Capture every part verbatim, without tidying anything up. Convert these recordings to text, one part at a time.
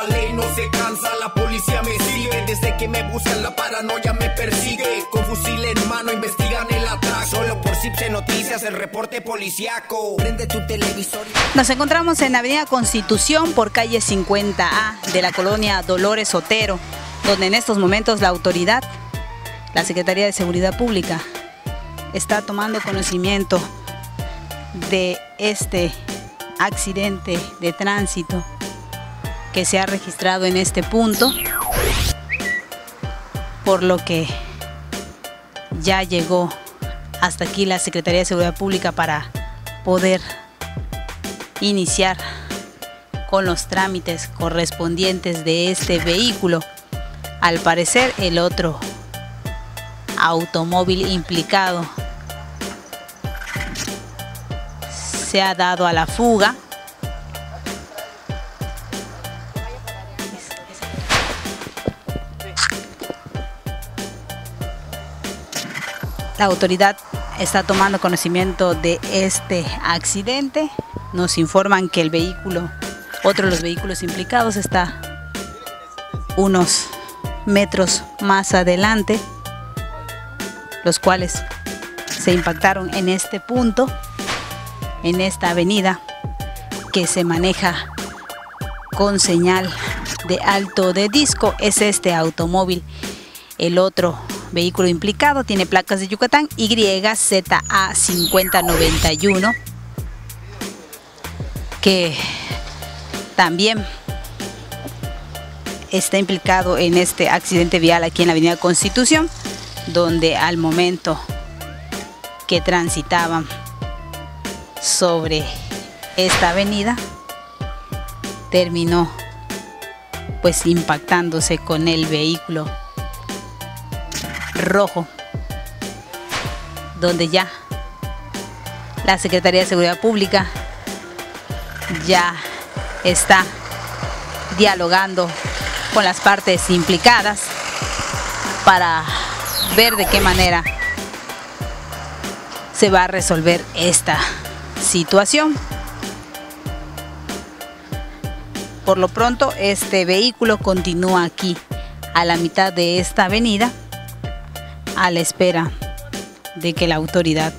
La ley no se cansa, la policía me sigue. Desde que me buscan la paranoia me persigue. Con fusil en mano investigan el atraco. Solo por Cipse Noticias el reporte policiaco. Prende tu televisor. Nos encontramos en Avenida Constitución por calle cincuenta A de la colonia Dolores Otero, donde en estos momentos la autoridad, la Secretaría de Seguridad Pública, está tomando conocimiento de este accidente de tránsito que se ha registrado en este punto, por lo que ya llegó hasta aquí la Secretaría de Seguridad Pública para poder iniciar con los trámites correspondientes de este vehículo. Al parecer, el otro automóvil implicado se ha dado a la fuga. La autoridad está tomando conocimiento de este accidente. Nos informan que el vehículo, otro de los vehículos implicados, está unos metros más adelante, los cuales se impactaron en este punto, en esta avenida que se maneja con señal de alto de disco. Es este automóvil. El otro vehículo implicado tiene placas de Yucatán, Y Z A cincuenta noventa y uno, que también está implicado en este accidente vial aquí en la Avenida Constitución, donde al momento que transitaban sobre esta avenida terminó pues impactándose con el vehículo rojo, donde ya la Secretaría de Seguridad Pública ya está dialogando con las partes implicadas para ver de qué manera se va a resolver esta situación. Por lo pronto, este vehículo continúa aquí a la mitad de esta avenida a la espera de que la autoridad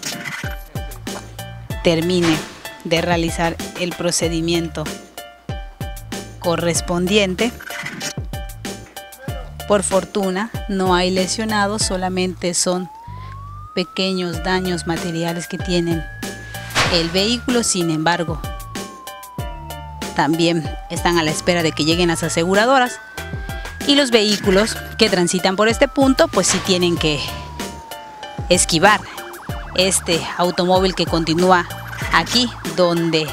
termine de realizar el procedimiento correspondiente. Por fortuna no hay lesionados, solamente son pequeños daños materiales que tienen el vehículo. Sin embargo, también están a la espera de que lleguen las aseguradoras, y los vehículos que transitan por este punto pues sí tienen que esquivar este automóvil que continúa aquí, donde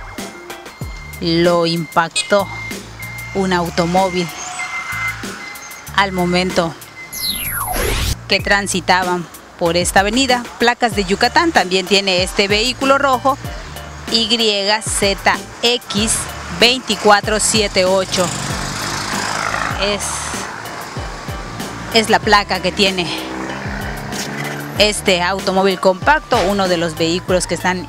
lo impactó un automóvil al momento que transitaban por esta avenida. Placas de Yucatán también tiene este vehículo rojo, Y Z X veinticuatro setenta y ocho. Es, es la placa que tiene este automóvil compacto, uno de los vehículos que están,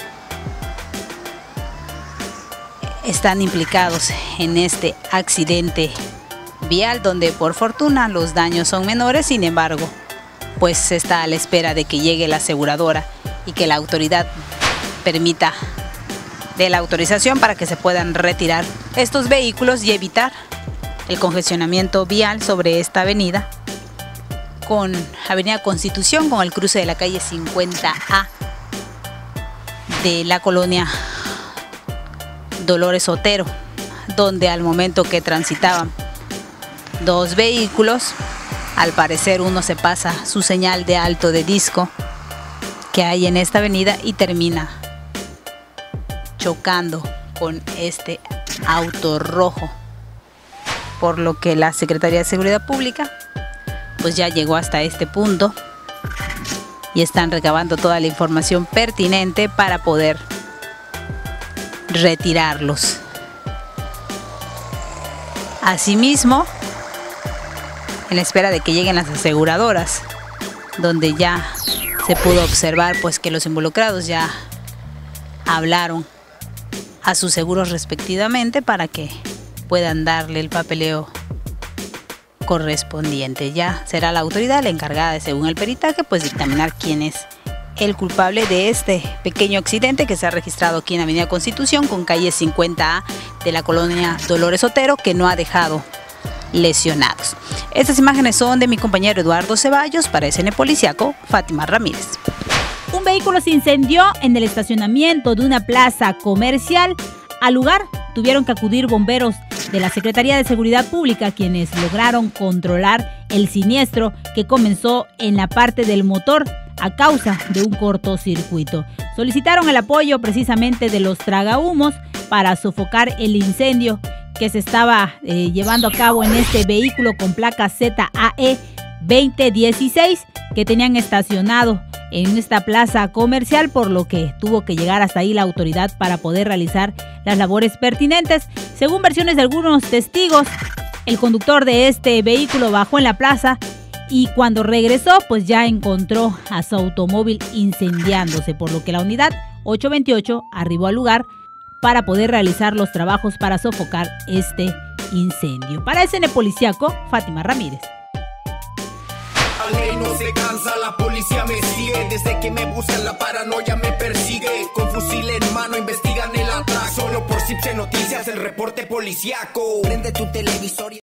están implicados en este accidente vial, donde por fortuna los daños son menores. Sin embargo, pues se está a la espera de que llegue la aseguradora y que la autoridad permita de la autorización para que se puedan retirar estos vehículos y evitar el congestionamiento vial sobre esta avenida con Avenida Constitución, con el cruce de la calle cincuenta A de la colonia Dolores Otero, donde al momento que transitaban dos vehículos, al parecer uno se pasa su señal de alto de disco que hay en esta avenida y termina chocando con este auto rojo, por lo que la Secretaría de Seguridad Pública pues ya llegó hasta este punto y están recabando toda la información pertinente para poder retirarlos. Asimismo, en la espera de que lleguen las aseguradoras, donde ya se pudo observar pues que los involucrados ya hablaron a sus seguros respectivamente para que puedan darle el papeleo correspondiente. Ya será la autoridad la encargada de, según el peritaje, pues dictaminar quién es el culpable de este pequeño accidente que se ha registrado aquí en Avenida Constitución con calle cincuenta A de la colonia Dolores Otero, que no ha dejado lesionados. Estas imágenes son de mi compañero Eduardo Ceballos. Para S N Policiaco, Fátima Ramírez. Un vehículo se incendió en el estacionamiento de una plaza comercial. Al lugar tuvieron que acudir bomberos de la Secretaría de Seguridad Pública, quienes lograron controlar el siniestro que comenzó en la parte del motor a causa de un cortocircuito. Solicitaron el apoyo precisamente de los tragahumos para sofocar el incendio que se estaba eh, llevando a cabo en este vehículo con placa Z A E veinte dieciséis que tenían estacionado en esta plaza comercial, por lo que tuvo que llegar hasta ahí la autoridad para poder realizar las labores pertinentes. Según versiones de algunos testigos, el conductor de este vehículo bajó en la plaza y cuando regresó, pues ya encontró a su automóvil incendiándose, por lo que la unidad ocho veintiocho arribó al lugar para poder realizar los trabajos para sofocar este incendio. Para S N Policiaco, Fátima Ramírez. La ley no se cansa, la policía me sigue. Desde que me buscan la paranoia me persigue. Con fusil en mano investigan el atraco. Solo por Cipse Noticias, el reporte policiaco. Prende tu televisor y